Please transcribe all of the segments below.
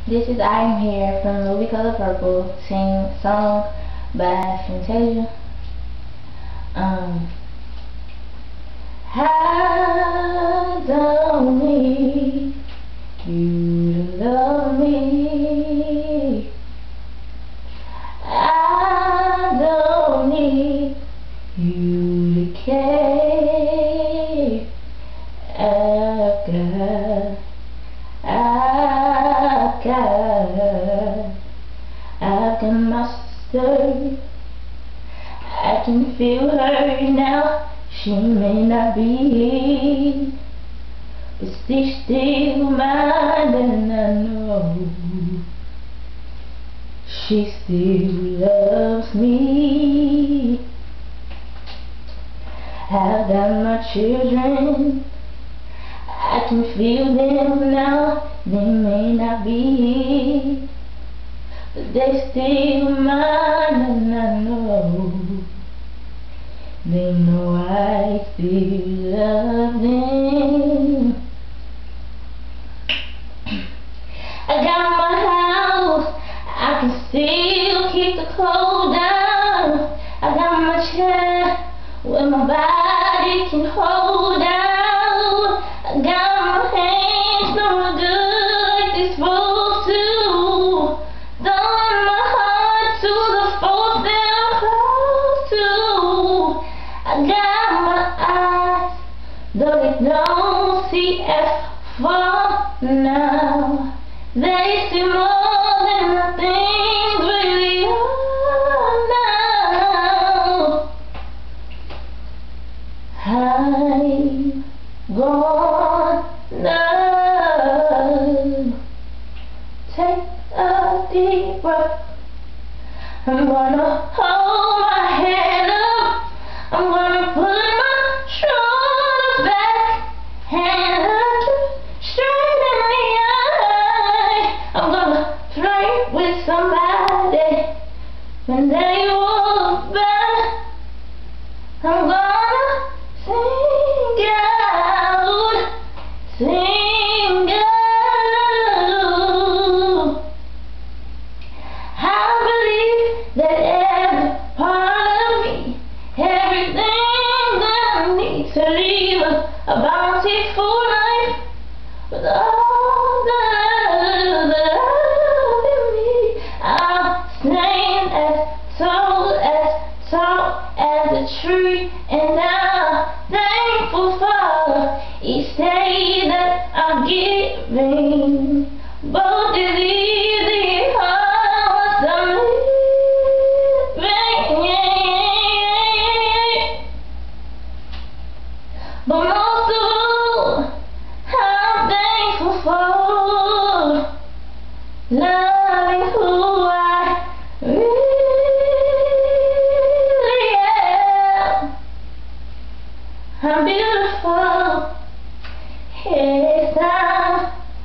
This is I Am Here from the movie Color Purple, song by Fantasia. I don't need you to love me. I don't need you to care. I've got my sister. I can feel her now. She may not be here, but she's still mine, and I know she still loves me. I've got my children. I can feel them now. They may not be here, but they still mine, and I know they know I still love them. I got my house, I can still keep the cold down. I got my chair where my body can hold out. I got my hands no good like they're supposed to. Throwing my heart to the folks that I'm close to. I got my eyes, though they don't see as far now. They see more than the things really are now. I'm gonna take a deep breath. I'm gonna hold my head up. I'm gonna put my shoulders back and look straight in the eye. I'm gonna flirt with somebody when they walk by. I'm gonna sing out, sing out. I believe that every part of me, everything that I need to live a bountiful life with all the love that I in me. I'm staying as tall as a tree, and I'm thankful for each day that I'm giving. Both is easy, hard I'm living. But most of all, I'm thankful for loving who I really am. I'm beautiful. Yes, I'm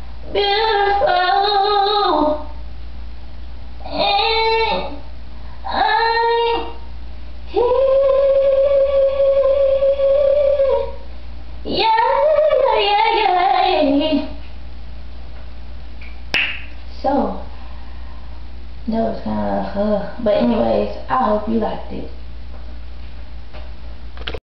beautiful. And I'm here. Yeah. So that was kind of but anyways, I hope you liked it.